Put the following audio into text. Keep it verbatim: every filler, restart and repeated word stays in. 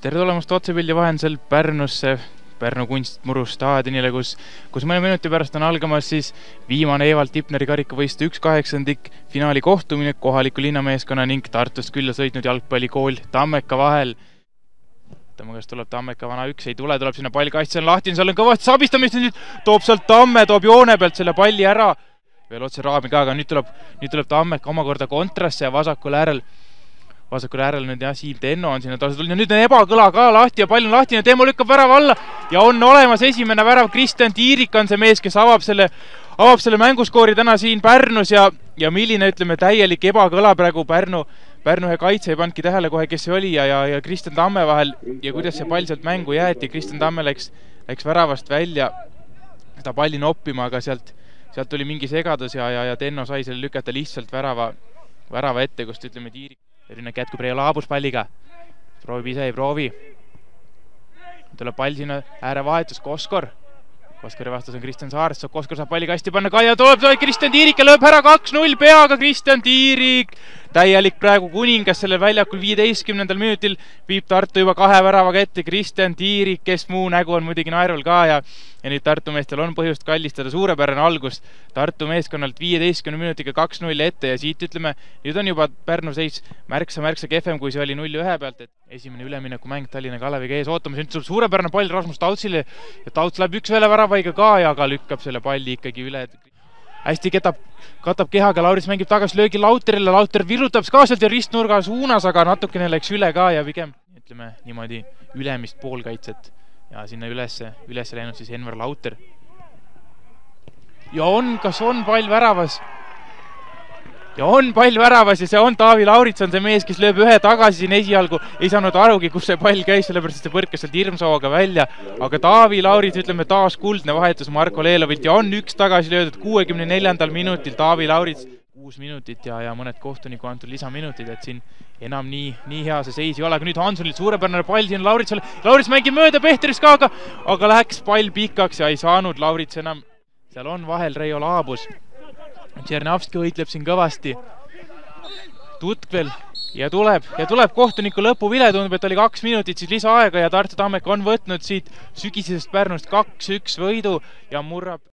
tere tulemast otsepildi vahendusel Pärnusse, Pärnu Kunstmuru staadionile, kus, kus mõne minuti pärast on algamas siis viimane Evald Tipneri karikavõistluse üks kaheksandik finaali kohtumine kohaliku linnameeskonna ning Tartust külla sõitnud jalgpallikool Tammeka vahel. Tema käest tuleb Tammeka vana üks, ei tule, tuleb sinna pall kast, see on lahti, seal on kõvasti sabistamist, nüüd toob sealt Tamme, toob joone pealt selle palli ära. Veel otse raami ka, aga nüüd tuleb, nüüd tuleb Tammeka omakorda kontrasse ja vasakul äärel vasakul äärel nüüd jah, Siim Tenno on sinna taas tulnud ja nüüd on ebakõla ka lahti ja pall on lahti ja Teemo lükkab värava alla ja on olemas esimene värav. Kristjan Tiirik on see mees, kes avab selle, avab selle mänguskoori täna siin Pärnus ja, ja milline, ütleme, täielik ebakõla praegu Pärnu, Pärnu ühe kaitse ei pannudki tähele kohe, kes see oli ja, ja, ja Kristjan Tamme vahel ja kuidas see pall sealt mängu jäeti. Kristjan Tamme läks, läks väravast välja seda palli noppima, aga sealt, sealt tuli mingi segadus ja, ja, ja Tenno sai selle lükata lihtsalt värava, värava ette, kust ütleme Tiirik Rünnak jätkub Reijo Laabus palliga. Proovib ise, ei proovi. Tuleb pall sinna äärevahetus, Koskor. Koskori vastas on Kristjan Saarest, Koskor saab palli kasti panna, Kaia tuleb, tuleb Kristjan Tiirik ja lööb ära kaks null peaga Kristjan Tiirik. Täielik praegu kuningas sellel väljakul viieteistkümnendal minutil viib Tartu juba kahe väravaga ette. Kristjan Tiirik, kes muu nägu on muidugi naerul ka ja, ja nüüd Tartu meestel on põhjust kallistada. Suurepärane algus Tartu meeskonnalt viieteistkümne minutiga kaks null ette ja siit ütleme, nüüd on juba Pärnu seis märksa-märksa kehvem, kui see oli null ühe pealt. Et esimene ülemineku mäng Tallinna Kaleviga ees ootamas. Nüüd tuleb suurepärane pall Rasmus Tautsile ja Tauts läheb üks üle väravaiga ka ja aga lükkab selle palli ikkagi üle. Hästi ketab, katab kehaga, Laurits mängib tagasi löögi Lauterile, Lauter virutab ka sealt ja ristnurga suunas, aga natukene läks üle ka ja pigem ütleme niimoodi ülemist poolkaitset ja sinna ülesse, ülesse läinud siis Enver Lauter. Ja on, kas on pall väravas? Ja on pall väravas ja see on Taavi Laurits on see mees, kes lööb ühe tagasi siin esialgu. Ei saanud arugi, kus see pall käis, sellepärast see põrkas sealt hirmsooga välja. Aga Taavi Laurits, ütleme taas kuldne vahetus Marko Leelovilt ja on üks tagasi löödud kuuekümne neljandal minutil Taavi Laurits. Kuus minutit ja, ja mõned kohtuniku antud lisaminutid, et siin enam nii, nii hea see seis ei ole. Aga nüüd Hansonil suurepärane pall siin Lauritsale. Laurits mängib mööda Pehterist ka, aga, aga läheks pall pikaks ja ei saanud Laurits enam. Seal on vahel Reijo Laabus. Tšernavski võitleb siin kõvasti. Tutkvel ja tuleb, ja tuleb kohtuniku lõpuvile, tundub, et oli kaks minutit siis lisaaega ja Tartu Tammeka on võtnud siit sügisesest Pärnust kaks üks võidu ja murrab